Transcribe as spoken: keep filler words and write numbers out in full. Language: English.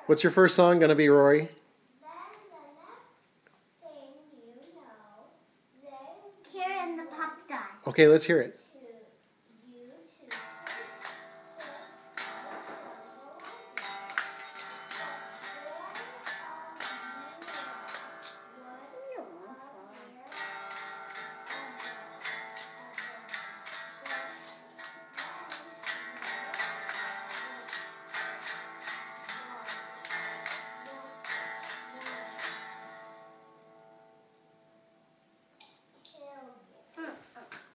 What's your first song going to be, Rory? Karen the Pop Star. Okay, let's hear it.